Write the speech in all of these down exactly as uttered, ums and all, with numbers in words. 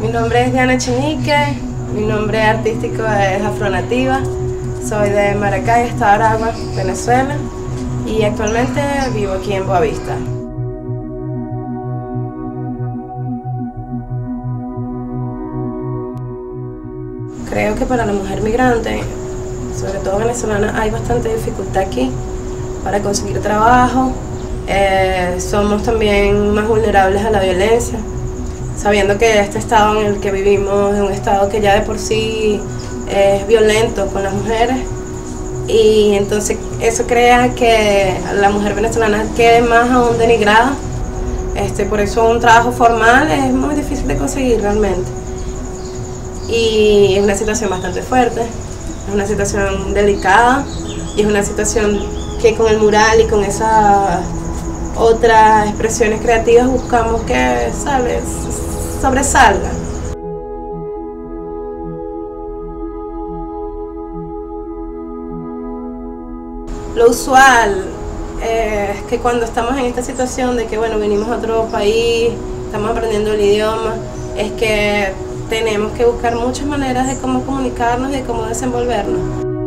Mi nombre es Diana Chinique, mi nombre artístico es Afronativa, soy de Maracay, Estado Aragua, Venezuela, y actualmente vivo aquí en Boavista. Creo que para la mujer migrante, sobre todo venezolana, hay bastante dificultad aquí para conseguir trabajo. Eh, somos también más vulnerables a la violencia, sabiendo que este estado en el que vivimos es un estado que ya de por sí es violento con las mujeres, y entonces eso crea que la mujer venezolana quede más aún denigrada. Este, por eso un trabajo formal es muy difícil de conseguir realmente. Y es una situación bastante fuerte, es una situación delicada, y es una situación que con el mural y con esas otras expresiones creativas buscamos que, ¿sabes?, sobresalga. Lo usual eh, es que cuando estamos en esta situación de que, bueno, venimos a otro país, estamos aprendiendo el idioma, es que tenemos que buscar muchas maneras de cómo comunicarnos y de cómo desenvolvernos.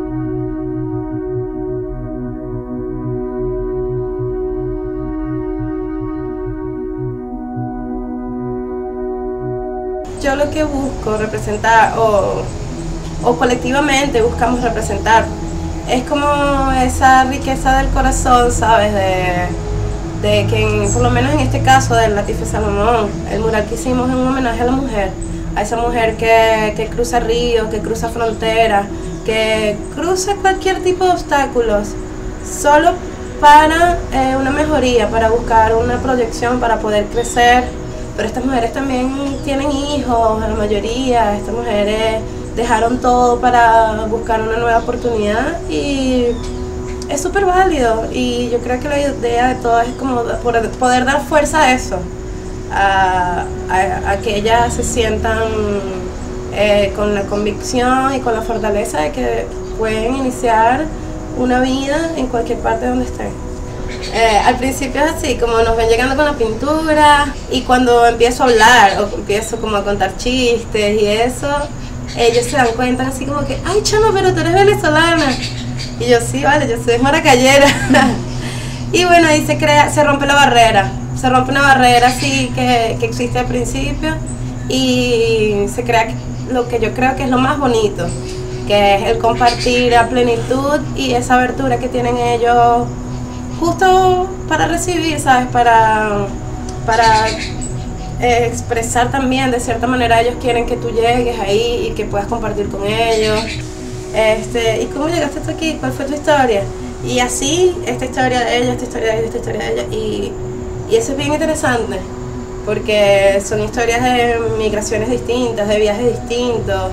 Yo lo que busco representar, o, o colectivamente buscamos representar, es como esa riqueza del corazón, ¿sabes? De, de que, por lo menos en este caso del Latife Salomón, el mural que hicimos es un homenaje a la mujer, a esa mujer que, que cruza ríos, que cruza fronteras, que cruza cualquier tipo de obstáculos, solo para eh, una mejoría, para buscar una proyección, para poder crecer. Pero estas mujeres también tienen hijos, la mayoría, estas mujeres dejaron todo para buscar una nueva oportunidad, y es súper válido, y yo creo que la idea de todo es como poder dar fuerza a eso, a, a, a que ellas se sientan eh, con la convicción y con la fortaleza de que pueden iniciar una vida en cualquier parte donde estén. Eh, al principio es así, como nos ven llegando con la pintura, y cuando empiezo a hablar o empiezo como a contar chistes y eso, ellos se dan cuenta así como que, ay chama, pero tú eres venezolana. Y yo, sí, vale, yo soy maracayera. Y bueno, ahí se crea, se rompe la barrera, se rompe una barrera así que, que existe al principio, y se crea lo que yo creo que es lo más bonito, que es el compartir a plenitud y esa abertura que tienen ellos justo para recibir, ¿sabes? Para, para eh, expresar también, de cierta manera ellos quieren que tú llegues ahí y que puedas compartir con ellos. Este, ¿y cómo llegaste hasta aquí? ¿Cuál fue tu historia? Y así, esta historia de ellos, esta historia de ellos, esta historia de ellos. Y, y eso es bien interesante, porque son historias de migraciones distintas, de viajes distintos.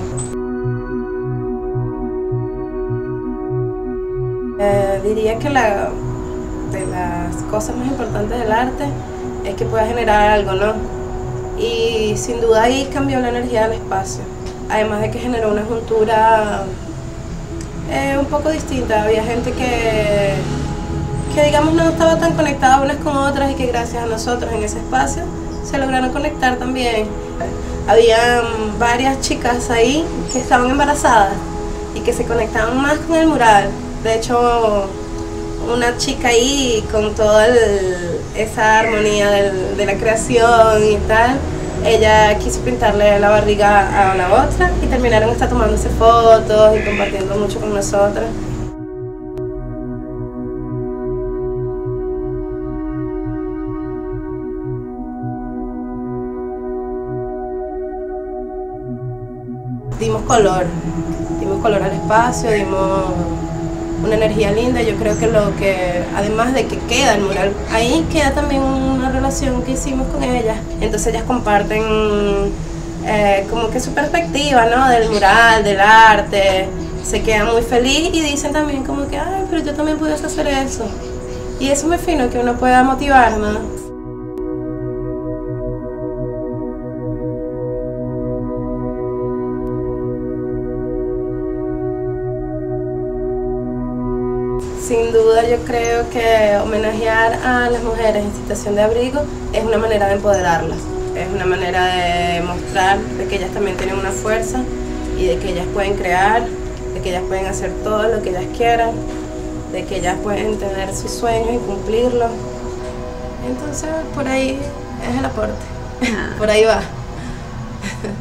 Eh, diría que la... de las cosas más importantes del arte es que pueda generar algo, ¿no? Y sin duda ahí cambió la energía del espacio, además de que generó una juntura eh, un poco distinta. Había gente que, que digamos no estaba tan conectada unas con otras, y que gracias a nosotros en ese espacio se lograron conectar también. Había varias chicas ahí que estaban embarazadas y que se conectaban más con el mural. De hecho, una chica ahí con toda esa armonía del, de la creación y tal, ella quiso pintarle la barriga a la otra, y terminaron hasta tomándose fotos y compartiendo mucho con nosotras. Dimos color, dimos color al espacio, dimos una energía linda. Yo creo que lo que, además de que queda el mural, ahí queda también una relación que hicimos con ellas. Entonces ellas comparten eh, como que su perspectiva, ¿no?, del mural, del arte, se quedan muy felices y dicen también como que, ay, pero yo también puedo hacer eso. Y eso es muy fino, que uno pueda motivar, ¿no? Sin duda yo creo que homenajear a las mujeres en situación de abrigo es una manera de empoderarlas, es una manera de demostrar de que ellas también tienen una fuerza y de que ellas pueden crear, de que ellas pueden hacer todo lo que ellas quieran, de que ellas pueden tener sus sueños y cumplirlos. Entonces por ahí es el aporte, Ah. por ahí va.